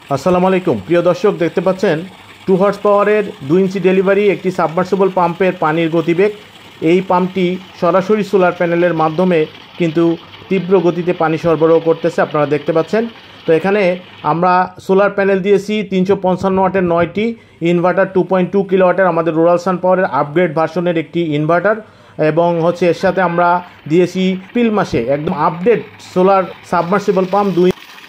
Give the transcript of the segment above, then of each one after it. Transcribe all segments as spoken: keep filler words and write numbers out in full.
আসসালামু আলাইকুম প্রিয় দর্শক, দেখতে পাচ্ছেন টু হর্স পাওয়ারের দুই ইঞ্চি ডেলিভারি একটি সাবমার্সিবল পাম্পের পানির গতিবেগ। এই পাম্পটি সরাসরি সোলার প্যানেলের মাধ্যমে কিন্তু তীব্র গতিতে পানি সরবরাহ করতেছে, আপনারা দেখতে পাচ্ছেন। তো এখানে আমরা সোলার প্যানেল দিয়েছি তিনশো পঞ্চান্ন ওয়াটের নয়টি, ইনভার্টার টু পয়েন্ট টু কিলো ওয়াটের আমাদের রুরাল সান পাওয়ারের আপগ্রেড ভার্সনের একটি ইনভার্টার, এবং হচ্ছে এর সাথে আমরা দিয়েছি এপ্রিল মাসে একদম আপডেট সোলার সাবমার্সিবল পাম্প দুই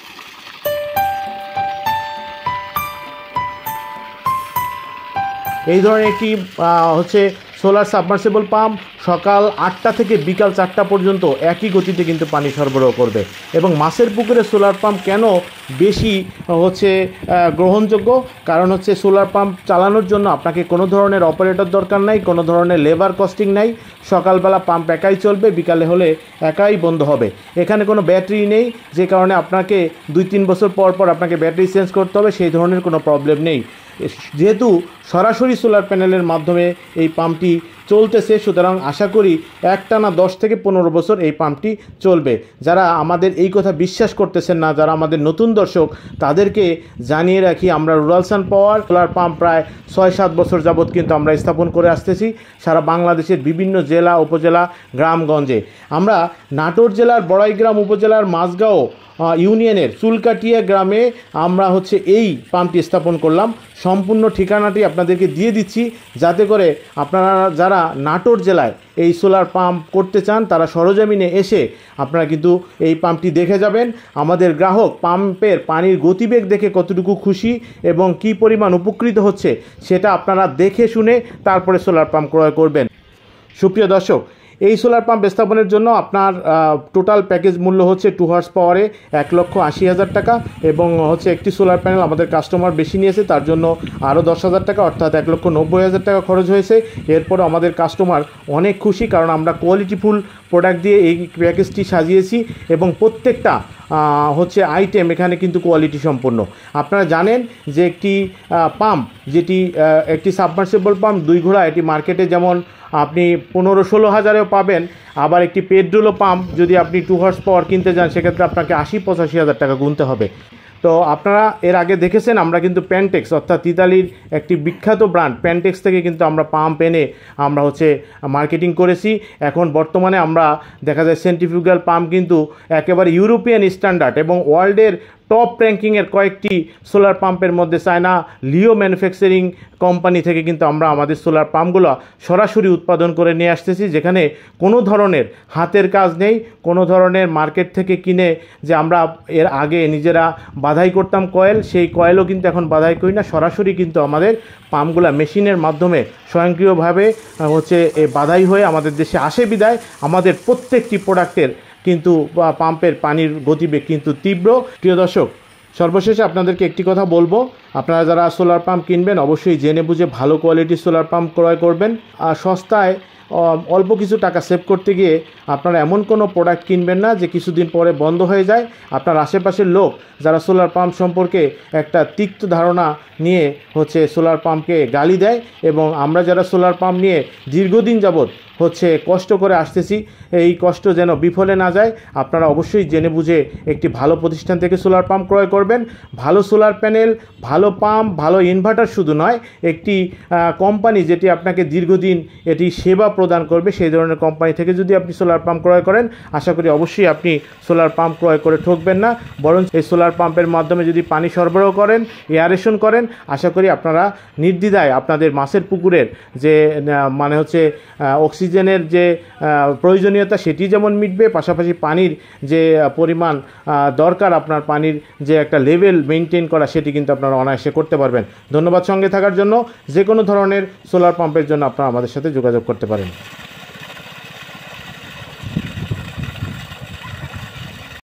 এই ধরনের একটি হচ্ছে সোলার সাবমার্সিবল পাম্প সকাল আটটা থেকে বিকাল চারটা পর্যন্ত একই গতিতে কিন্তু পানি সরবরাহ করবে। এবং মাছের পুকুরে সোলার পাম্প কেন বেশি হচ্ছে গ্রহণযোগ্য, কারণ হচ্ছে সোলার পাম্প চালানোর জন্য আপনাকে কোনো ধরনের অপারেটর দরকার নাই, কোনো ধরনের লেবার কস্টিং নাই। সকালবেলা পাম্প একাই চলবে, বিকালে হলে একাই বন্ধ হবে। এখানে কোনো ব্যাটারি নেই, যে কারণে আপনাকে দুই তিন বছর পর পর আপনাকে ব্যাটারি চেঞ্জ করতে হবে, সেই ধরনের কোনো প্রবলেম নেই। যেহেতু সরাসরি সোলার প্যানেলের মাধ্যমে এই পাম্পটি চলতেছে, সুতরাং আশা করি একটানা দশ থেকে পনেরো বছর এই পাম্পটি চলবে। যারা আমাদের এই কথা বিশ্বাস করতেছেন না, যারা আমাদের নতুন দর্শক, তাদেরকে জানিয়ে রাখি, আমরা rural sun power solar pump প্রায় ছয় সাত বছর যাবৎ কিন্তু আমরা স্থাপন করে আসতেছি সারা বাংলাদেশের বিভিন্ন জেলা, উপজেলা, গ্রামগঞ্জে। আমরা নাটোর জেলার বড়াইগ্রাম উপজেলার মাঝগাঁও ইউনিয়নের চুলকাটিয়া গ্রামে আমরা হচ্ছে এই পাম্পটি স্থাপন করলাম। সম্পূর্ণ ঠিকানাটি আপনাদেরকে দিয়ে দিচ্ছি, যাতে করে আপনারা যারা নাটোর জেলায় এই সোলার পাম্প করতে চান তারা সরজমিনে এসে আপনারা কিন্তু এই পাম্পটি দেখে যাবেন। আমাদের গ্রাহক পাম্পের পানির গতিবেগ দেখে কতটুকু খুশি এবং কি পরিমাণ উপকৃত হচ্ছে সেটা আপনারা দেখে শুনে তারপরে সোলার পাম্প ক্রয় করবেন। সুপ্রিয় দর্শক, এই সোলার পাম্প স্থাপনের জন্য আপনার টোটাল প্যাকেজ মূল্য হচ্ছে টু হর্স পাওয়ারে এক লক্ষ আশি হাজার টাকা, এবং হচ্ছে একটি সোলার প্যানেল আমাদের কাস্টমার বেশি নিয়েছে, তার জন্য আরও দশ হাজার টাকা অর্থাৎ এক লক্ষ নব্বই হাজার টাকা খরচ হয়েছে। এরপর আমাদের কাস্টমার অনেক খুশি, কারণ আমরা কোয়ালিটিফুল প্রোডাক্ট দিয়ে এই প্যাকেজটি সাজিয়েছি এবং প্রত্যেকটা হচ্ছে আইটেম এখানে কিন্তু কোয়ালিটি সম্পন্ন। আপনারা জানেন যে একটি পাম্প, যেটি একটি সাবমার্সিবল পাম্প দুই ঘোড়া, এটি মার্কেটে যেমন আপনি পনেরো ষোলো হাজারেও পাবেন, আবার একটি পেট্রোলো পাম্প যদি আপনি টু হর্স পাওয়ার কিনতে যান সেক্ষেত্রে আপনাকে আশি পঁচাশি হাজার টাকা গুনতে হবে। তো আপনারা এর আগে দেখেছেন আমরা কিন্তু প্যানটেক্স অর্থাৎ ইতালির একটি বিখ্যাত ব্র্যান্ড প্যানটেক্স থেকে কিন্তু আমরা পাম্প এনে আমরা হচ্ছে মার্কেটিং করেছি। এখন বর্তমানে আমরা দেখা যায় সেন্ট্রিফিউগাল পাম্প কিন্তু একেবারে ইউরোপিয়ান স্ট্যান্ডার্ড এবং ওয়ার্ল্ডের টপ র্যাঙ্কিংয়ের কয়েকটি সোলার পাম্পের মধ্যে চায়না লিও ম্যানুফ্যাকচারিং কোম্পানি থেকে কিন্তু আমরা আমাদের সোলার পাম্পগুলো সরাসরি উৎপাদন করে নিয়ে আসতেছি, যেখানে কোনো ধরনের হাতের কাজ নেই, কোনো ধরনের মার্কেট থেকে কিনে যে আমরা এর আগে নিজেরা বাধাই করতাম কয়েল, সেই কয়েলও কিন্তু এখন বাধাই করি না। সরাসরি কিন্তু আমাদের পাম্পগুলো মেশিনের মাধ্যমে স্বয়ংক্রিয়ভাবে হচ্ছে বাধাই হয়ে আমাদের দেশে আসে, বিদায় আমাদের প্রত্যেকটি প্রোডাক্টের কিন্তু পাম্পের পানির গতিবেগ কিন্তু তীব্র। প্রিয় দর্শক, সর্বশেষে আপনাদেরকে একটি কথা বলবো, আপনারা যারা সোলার পাম্প কিনবেন অবশ্যই জেনে বুঝে ভালো কোয়ালিটির সোলার পাম্প ক্রয় করবেন। আর সস্তায় অল্প কিছু টাকা সেভ করতে গিয়ে আপনারা এমন কোনো প্রোডাক্ট কিনবেন না যে কিছুদিন পরে বন্ধ হয়ে যায়। আপনার আশেপাশের লোক যারা সোলার পাম্প সম্পর্কে একটা তিক্ত ধারণা নিয়ে হচ্ছে সোলার পাম্পকে গালি দেয়, এবং আমরা যারা সোলার পাম্প নিয়ে দীর্ঘদিন যাবৎ হচ্ছে কষ্ট করে আসতেছি, এই কষ্ট যেন বিফলে না যায়। আপনারা অবশ্যই জেনে বুঝে একটি ভালো প্রতিষ্ঠান থেকে সোলার পাম্প ক্রয় করবেন। ভালো সোলার প্যানেল, ভালো পাম্প, ভালো ইনভার্টার শুধু নয়, একটি কোম্পানি যেটি আপনাকে দীর্ঘদিন এটি সেবা প্রদান করবে, সেই ধরনের কোম্পানি থেকে যদি আপনি সোলার পাম্প ক্রয় করেন আশা করি অবশ্যই আপনি সোলার পাম্প ক্রয় করে ঠকবেন না। বরং এই সোলার পাম্পের মাধ্যমে যদি পানি সরবরাহ করেন, এয়ারেশন করেন, আশা করি আপনারা নির্দ্বিধায় আপনাদের মাছের পুকুরের যে মানে হচ্ছে অক্সিজেনের যে প্রয়োজনীয়তা সেটি যেমন মিটবে, পাশাপাশি পানির যে পরিমাণ দরকার আপনার পানির যে একটা লেভেল মেনটেন করা সেটি কিন্তু আপনারা অনায়াসে করতে পারবেন। ধন্যবাদ সঙ্গে থাকার জন্য। যে কোনো ধরনের সোলার পাম্পের জন্য আপনারা আমাদের সাথে যোগাযোগ করতে পারেন।